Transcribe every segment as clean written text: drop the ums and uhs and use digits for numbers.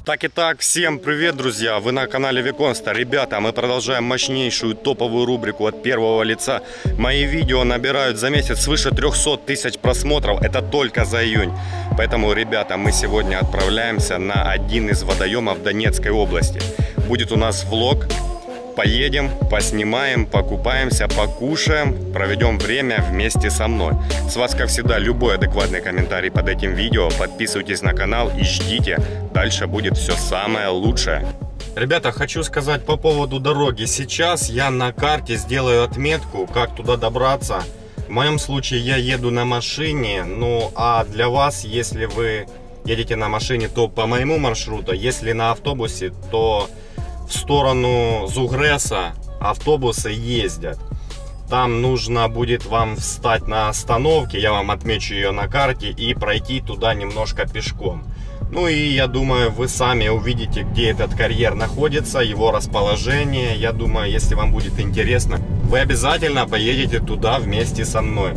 Итак, всем привет, друзья! Вы на канале Виконста. Ребята, мы продолжаем мощнейшую топовую рубрику от первого лица. Мои видео набирают за месяц свыше 300 тысяч просмотров. Это только за июнь. Поэтому, ребята, мы сегодня отправляемся на один из водоемов Донецкой области. Будет у нас влог. Поедем, поснимаем, покупаемся, покушаем, проведем время вместе со мной. С вас, как всегда, любой адекватный комментарий под этим видео. Подписывайтесь на канал и ждите. Дальше будет все самое лучшее. Ребята, хочу сказать по поводу дороги. Сейчас я на карте сделаю отметку, как туда добраться. В моем случае я еду на машине. Ну а для вас, если вы едете на машине, то по моему маршруту. Если на автобусе, то в сторону Зугреса автобусы ездят. Там нужно будет вам встать на остановке, я вам отмечу ее на карте, и пройти туда немножко пешком. Ну и я думаю, вы сами увидите, где этот карьер находится, его расположение. Я думаю, если вам будет интересно, вы обязательно поедете туда вместе со мной.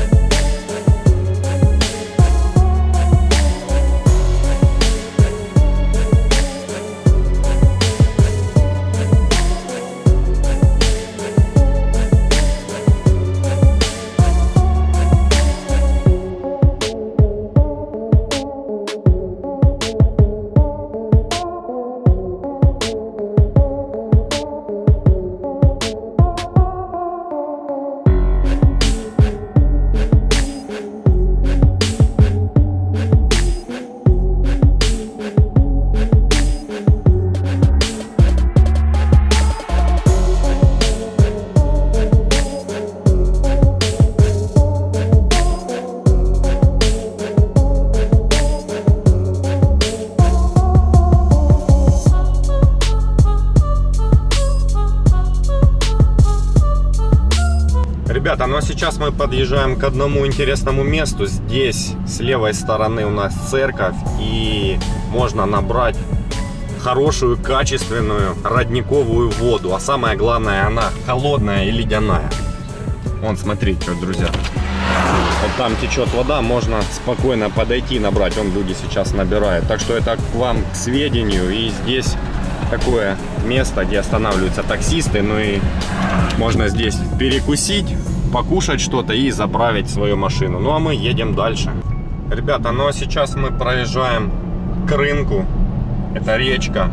Ребята, ну а сейчас мы подъезжаем к одному интересному месту. Здесь с левой стороны у нас церковь, и можно набрать хорошую, качественную родниковую воду. А самое главное, она холодная и ледяная. Вон, смотрите, друзья. Вот там течет вода, можно спокойно подойти и набрать. Вон люди сейчас набирают. Так что это к вам к сведению. И здесь такое место, где останавливаются таксисты. Ну и можно здесь перекусить, покушать что-то и заправить свою машину. Ну а мы едем дальше. Ребята, ну а сейчас мы проезжаем к рынку. Это речка.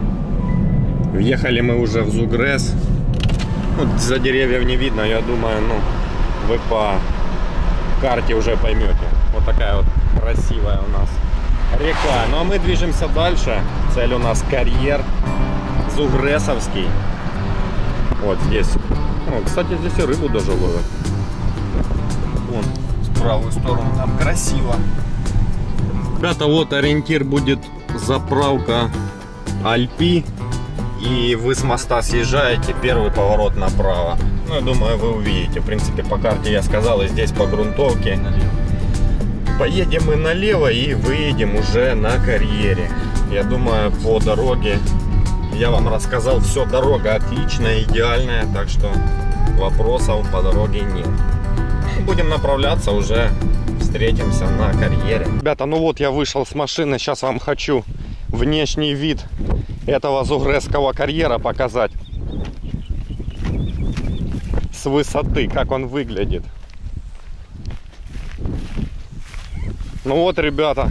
Въехали мы уже в Зугрес. Вот за деревьев не видно, я думаю, ну вы по карте уже поймете. Вот такая вот красивая у нас река. Ну а мы движемся дальше. Цель у нас карьер Зугресовский. Вот здесь. О, кстати, здесь и рыбу даже ловят. Вон, в правую сторону. Там красиво. Ребята, вот ориентир будет заправка Альпи. И вы с моста съезжаете, первый поворот направо. Ну, я думаю, вы увидите. В принципе, по карте я сказал, и здесь по грунтовке. Поедем мы налево и выедем уже на карьере. Я думаю, по дороге я вам рассказал все. Дорога отличная, идеальная, так что вопросов по дороге нет. Будем направляться, уже встретимся на карьере. Ребята, ну вот я вышел с машины. Сейчас вам хочу внешний вид этого Зугресского карьера показать с высоты, как он выглядит. Ну вот, ребята,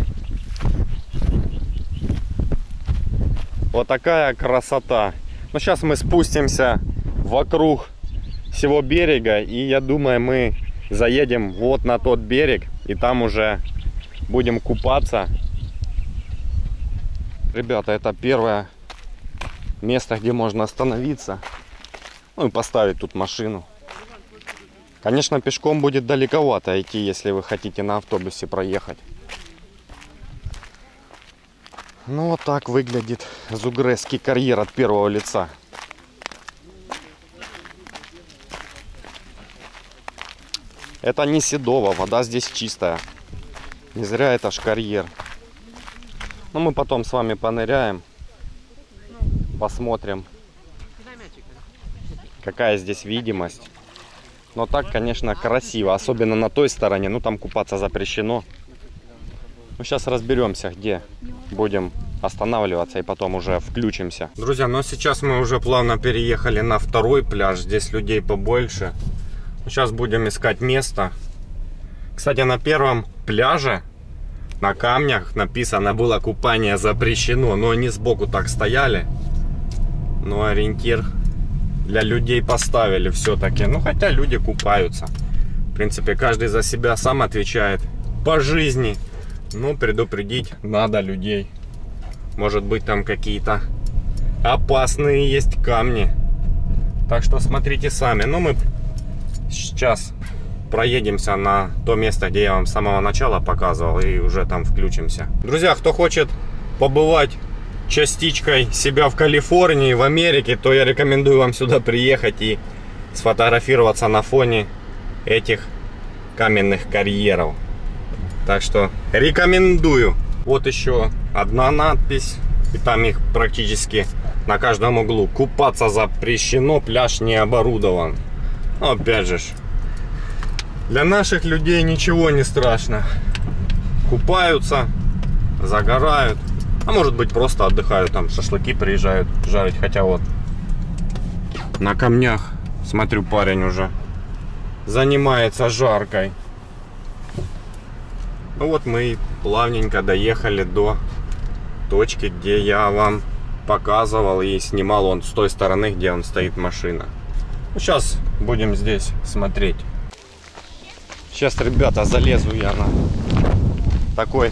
вот такая красота. Ну сейчас мы спустимся вокруг всего берега, и я думаю, мы заедем вот на тот берег, и там уже будем купаться. Ребята, это первое место, где можно остановиться, ну и поставить тут машину. Конечно, пешком будет далековато идти, если вы хотите на автобусе проехать. Ну вот так выглядит Зугресский карьер от первого лица. Это не Седово, вода здесь чистая. Не зря это ж карьер. Но мы потом с вами поныряем, посмотрим, какая здесь видимость. Но так, конечно, красиво, особенно на той стороне. Ну, там купаться запрещено. Ну, сейчас разберемся, где будем останавливаться и потом уже включимся. Друзья, но сейчас мы уже плавно переехали на второй пляж. Здесь людей побольше. Сейчас будем искать место. Кстати, на первом пляже на камнях написано было: купание запрещено. Но они сбоку так стояли. Но ориентир для людей поставили все-таки. Ну, хотя люди купаются. В принципе, каждый за себя сам отвечает по жизни. Но предупредить надо людей. Может быть, там какие-то опасные есть камни. Так что смотрите сами. Но мы сейчас проедемся на то место, где я вам с самого начала показывал. И уже там включимся. Друзья, кто хочет побывать частичкой себя в Калифорнии, в Америке, то я рекомендую вам сюда приехать и сфотографироваться на фоне этих каменных карьеров. Так что рекомендую. Вот еще одна надпись. И там их практически на каждом углу. Купаться запрещено, пляж не оборудован. Но опять же, для наших людей ничего не страшно. Купаются, загорают. А может быть, просто отдыхают, там шашлыки приезжают жарить. Хотя вот на камнях, смотрю, парень уже занимается жаркой. Ну вот мы и плавненько доехали до точки, где я вам показывал и снимал он с той стороны, где он стоит машина. Ну, сейчас будем здесь смотреть. Сейчас, ребята, залезу я на такой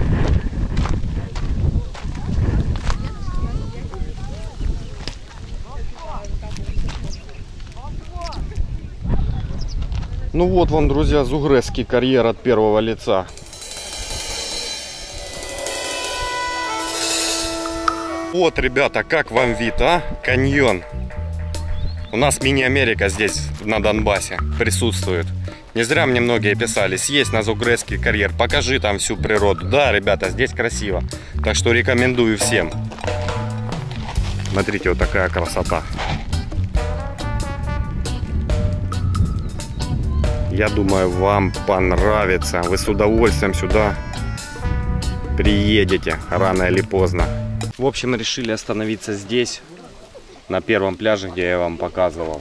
Ну вот вам, друзья, Зугресский карьер от первого лица. Вот, ребята, как вам вид, а? Каньон. У нас мини-Америка здесь, на Донбассе, присутствует. Не зря мне многие писали: съесть на Зугресский карьер, покажи там всю природу. Да, ребята, здесь красиво. Так что рекомендую всем. Смотрите, вот такая красота. Я думаю, вам понравится. Вы с удовольствием сюда приедете рано или поздно. В общем, решили остановиться здесь, на первом пляже, где я вам показывал.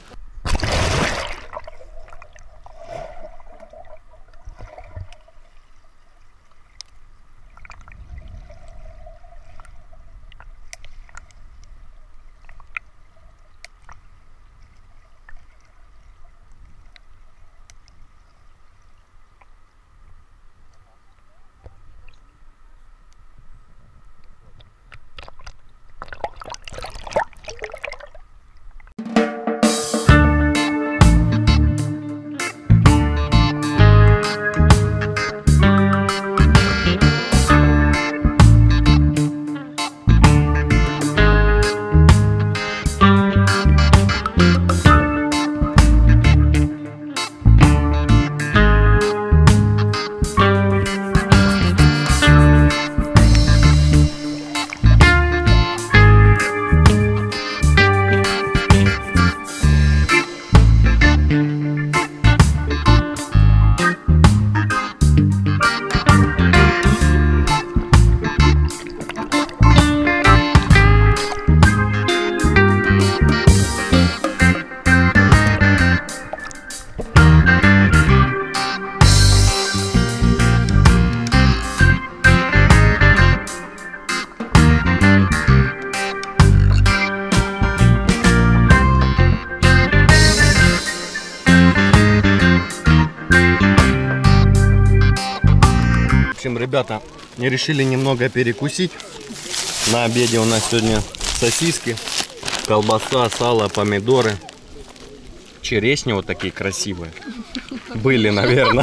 Ребята, решили немного перекусить. На обеде у нас сегодня сосиски, колбаса, сало, помидоры, черешни вот такие красивые были, наверное.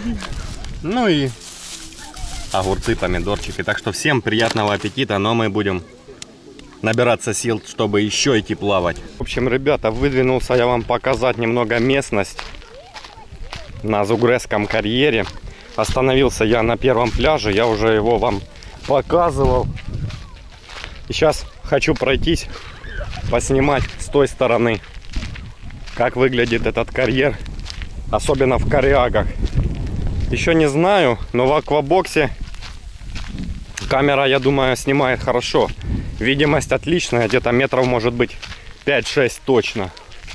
Ну и огурцы, помидорчики. Так что всем приятного аппетита, но мы будем набираться сил, чтобы еще идти плавать. В общем, ребята, выдвинулся я вам показать немного местность на Зугресском карьере. Остановился я на первом пляже, я уже его вам показывал. И сейчас хочу пройтись, поснимать с той стороны, как выглядит этот карьер, особенно в корягах. Еще не знаю, но в аквабоксе Камера, я думаю, снимает хорошо. Видимость отличная, где-то метров может быть 5-6 точно.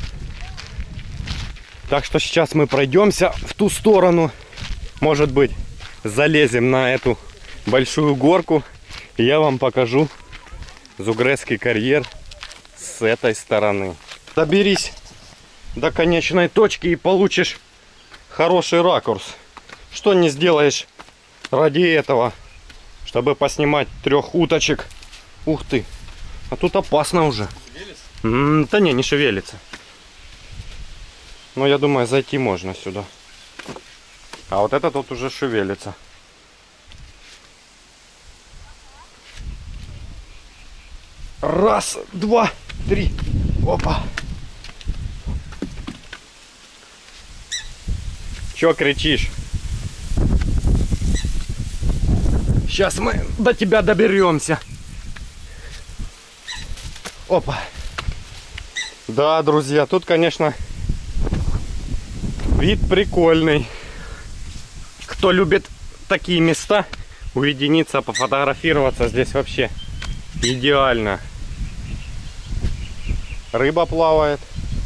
Так что сейчас мы пройдемся в ту сторону. Может быть, залезем на эту большую горку. И я вам покажу Зугрецкий карьер с этой стороны. Доберись до конечной точки и получишь хороший ракурс. Что не сделаешь ради этого, чтобы поснимать 3 уточек. Ух ты, а тут опасно уже. Да не шевелится. Но я думаю, зайти можно сюда. А вот это тут уже шевелится. Раз, два, три. Опа. Чё кричишь? Сейчас мы до тебя доберемся. Опа. Да, друзья, тут, конечно, вид прикольный. Кто любит такие места, уединиться, пофотографироваться, здесь вообще идеально. Рыба плавает.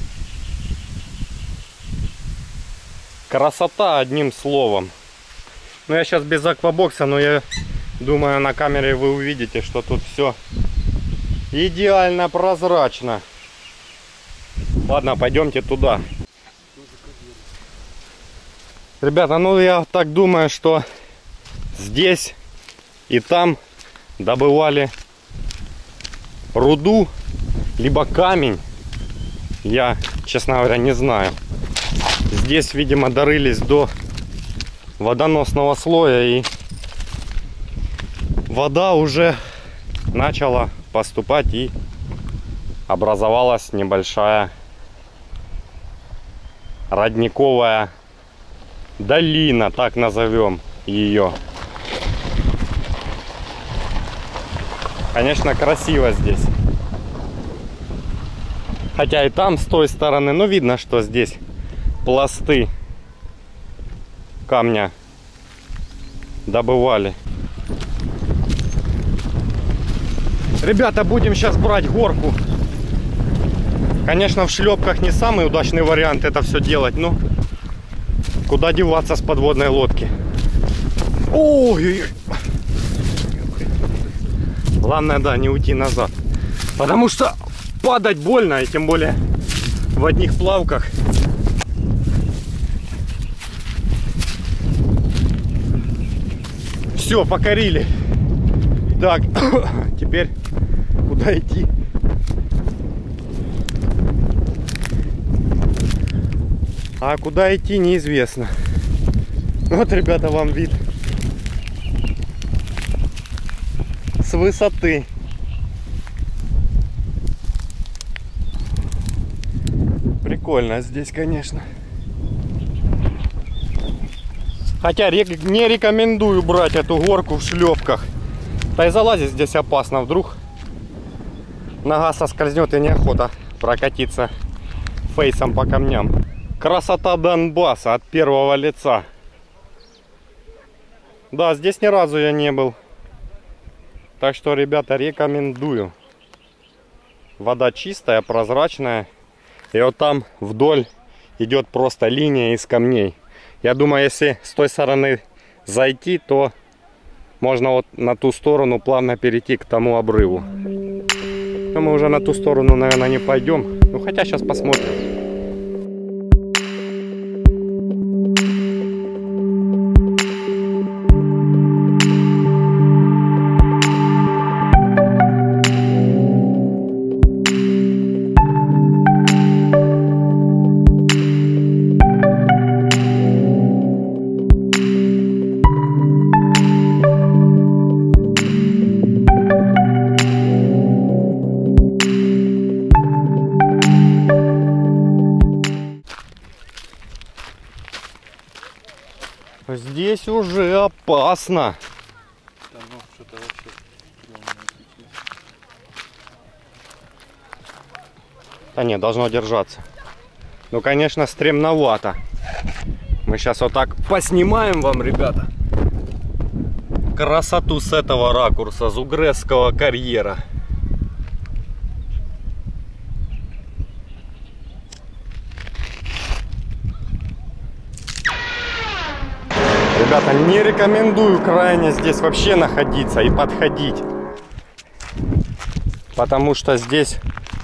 Красота, одним словом. Ну, я сейчас без аквабокса, но я думаю, на камере вы увидите, что тут все идеально прозрачно. Ладно, пойдемте туда. Ребята, ну я так думаю, что здесь и там добывали руду, либо камень. Я, честно говоря, не знаю. Здесь, видимо, дорылись до водоносного слоя, и вода уже начала поступать, и образовалась небольшая родниковая долина, так назовем ее. Конечно, красиво здесь. Хотя и там с той стороны, но видно, что здесь пласты камня добывали. Ребята, будем сейчас брать горку. Конечно, в шлепках не самый удачный вариант это все делать, но куда деваться с подводной лодки? Ой! Главное, да, не уйти назад. Потому что падать больно, и тем более в одних плавках. Все, покорили. Так, теперь куда идти? А куда идти, неизвестно. Вот, ребята, вам вид с высоты. Прикольно здесь, конечно. Хотя не рекомендую брать эту горку в шлепках. Да и залазить здесь опасно. Вдруг нога соскользнет, и неохота прокатиться фейсом по камням. Красота Донбасса от первого лица. Да, здесь ни разу я не был. Так что, ребята, рекомендую. Вода чистая, прозрачная. И вот там вдоль идет просто линия из камней. Я думаю, если с той стороны зайти, то можно вот на ту сторону плавно перейти к тому обрыву. Но мы уже на ту сторону, наверное, не пойдем. Ну, хотя сейчас посмотрим. Здесь уже опасно. Да нет, должно держаться. Ну, конечно, стремновато. Мы сейчас вот так поснимаем вам, ребята. красоту с этого ракурса, с Угресского карьера. Ребята, не рекомендую крайне здесь вообще находиться и подходить. Потому что здесь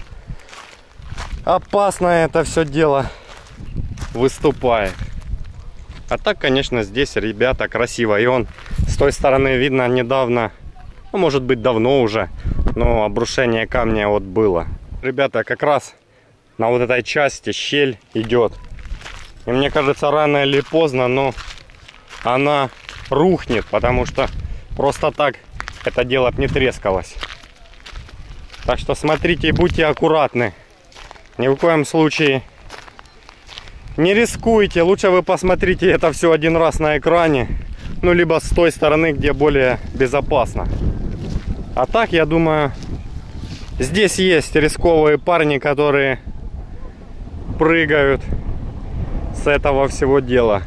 опасно это все дело выступает. А так, конечно, здесь, ребята, красиво. И он с той стороны видно недавно, ну, может быть, давно уже, но обрушение камня вот было. Ребята, как раз на вот этой части щель идет. И мне кажется, рано или поздно, но она рухнет, потому что просто так это дело не трескалось. Так что смотрите и будьте аккуратны. Ни в коем случае не рискуйте. Лучше вы посмотрите это все один раз на экране. Ну, либо с той стороны, где более безопасно. А так, я думаю, здесь есть рисковые парни, которые прыгают с этого всего дела.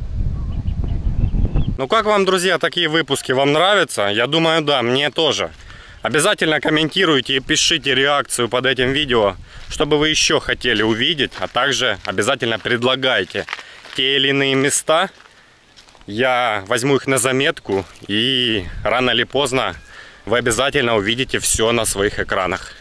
Ну как вам, друзья, такие выпуски? Вам нравятся? Я думаю, да, мне тоже. Обязательно комментируйте и пишите реакцию под этим видео, чтобы вы еще хотели увидеть. А также обязательно предлагайте те или иные места. Я возьму их на заметку, и рано или поздно вы обязательно увидите все на своих экранах.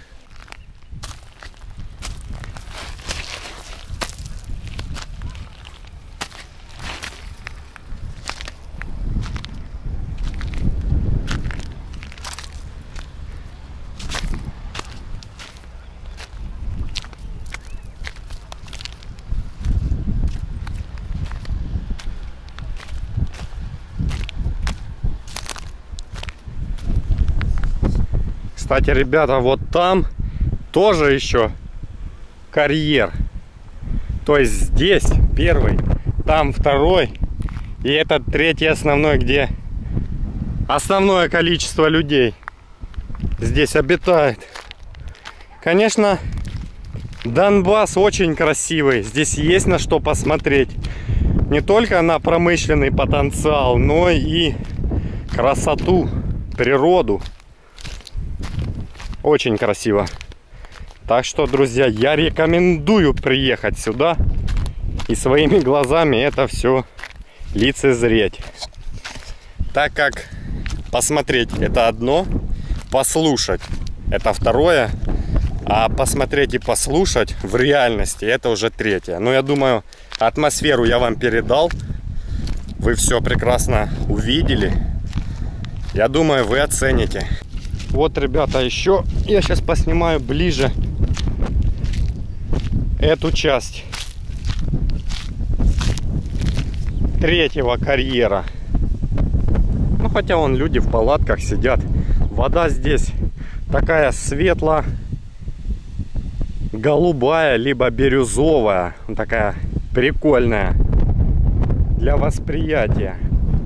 Кстати, ребята, вот там тоже еще карьер. То есть здесь первый, там второй, и этот третий основной, где основное количество людей здесь обитает. Конечно, Донбасс очень красивый. Здесь есть на что посмотреть. Не только на промышленный потенциал, но и красоту, природу. Очень красиво. Так что, друзья, я рекомендую приехать сюда и своими глазами это все лицезреть. Так как посмотреть это одно, послушать это второе, а посмотреть и послушать в реальности это уже третье. Но я думаю, атмосферу я вам передал. Вы все прекрасно увидели. Я думаю, вы оцените. Вот, ребята, еще я сейчас поснимаю ближе эту часть третьего карьера. Ну, хотя вон люди в палатках сидят. Вода здесь такая светло-голубая, либо бирюзовая. Такая прикольная для восприятия.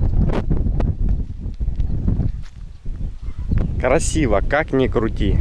Красиво, как ни крути.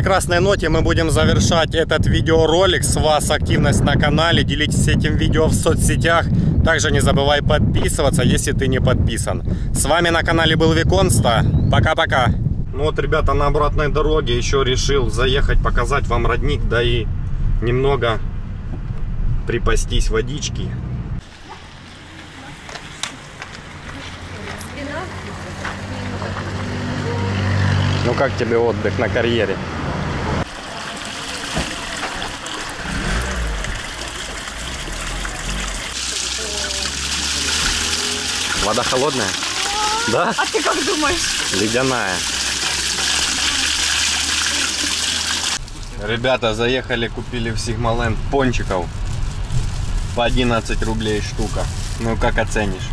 прекрасной ноте мы будем завершать этот видеоролик. С вас активность на канале, делитесь этим видео в соцсетях. Также не забывай подписываться, если ты не подписан. С вами на канале был Виконста. Пока-пока. Ну вот, ребята, на обратной дороге еще решил заехать, показать вам родник, да и немного припастись водички. Ну как тебе отдых на карьере? Вода холодная? Да? А ты как думаешь? Ледяная. Ребята, заехали, купили в Сигмаленд пончиков по 11 рублей штука. Ну как оценишь?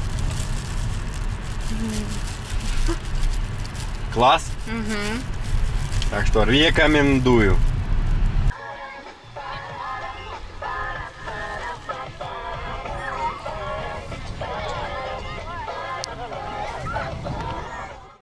Класс? Так что рекомендую.